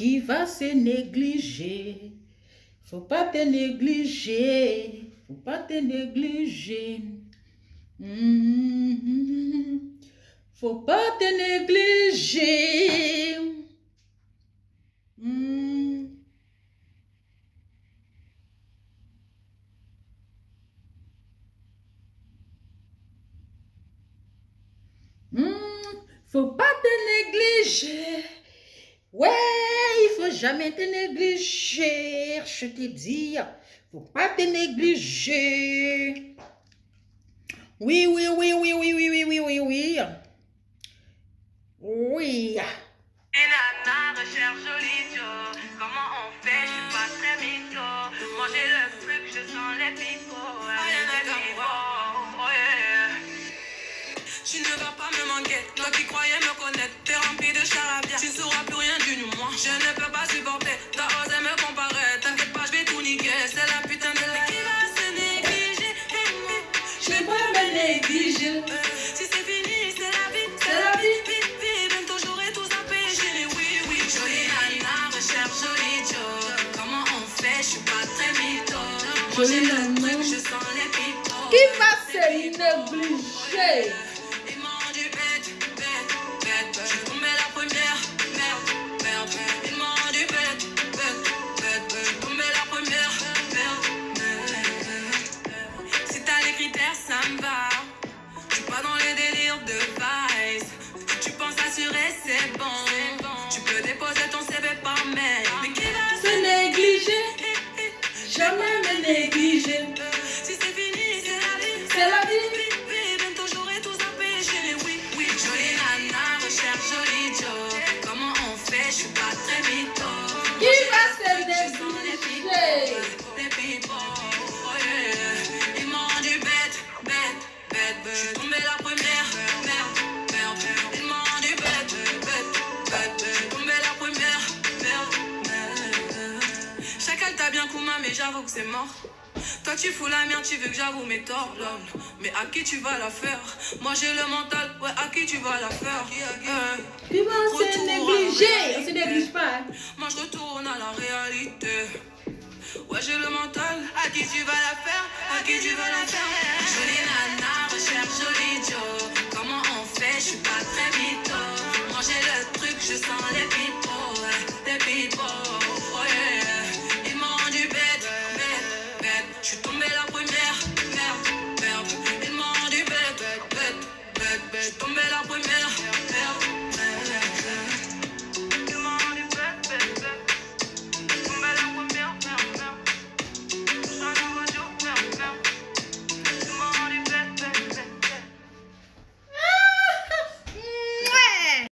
Qui va se négliger? Faut pas te négliger. Faut pas te négliger. Faut pas te négliger. Faut pas te négliger. Ouais, il faut jamais te négliger. Je te dis, faut pas te négliger. Oui, oui, oui, oui, oui, oui, oui, oui, oui, oui. Oui. Et Nana recherche joli Joe. Comment on fait? Je suis pas très mytho. Manger le truc, je sens les picots. Tu ne vas pas me manquer. Toi qui croyais me connaître, t'es rempli de charabia. Tu sauras plus rien du moi. Je ne peux pas supporter. T'as osé me comparer. T'inquiète pas, je vais tout niquer. C'est la putain de la qui va se négliger. Je vais pas me négliger. Si c'est fini, c'est la vie. C'est la vie. Bientôt j'aurai tout zappé. Chérie, oui, oui. Jolie Nana recherche joli Joe. Comment on fait? Je suis pas très mytho. Manger le truc, je sens les picots. Qui va se négliger? C'est bon, tu peux déposer ton CV par mail. Mais qui va se négliger? Jamais me négliger. Si c'est fini, c'est la vie. C'est la vie. Bientôt j'aurai tout zappé. Chérie, oui, oui. Jolie Nana recherche joli Joe. Comment on fait? Je suis pas très mytho. Qui va se négliger? Les people, oh yeah. Ils m'ont rendu bête. Je suis tombée la première. Merde. Ils m'ont rendu bête. Je suis tombée la première. Merde. Chacal t'a bien Kouma, mais j'avoue que c'est mort. Toi tu fous la merde, tu veux que j'avoue mes torts, lol. Mais à qui tu vas la faire? Moi j'ai le mental, ouais, à qui tu vas la faire? Qui va se négliger? On se néglige pas. Moi je retourne à la réalité. Ouais, j'ai le mental. À qui tu vas la faire? À qui tu vas la faire? Jolie Nana recherche joli Joe. Comment on fait? Je suis pas très mytho. Manger le truc, je sens les pitos.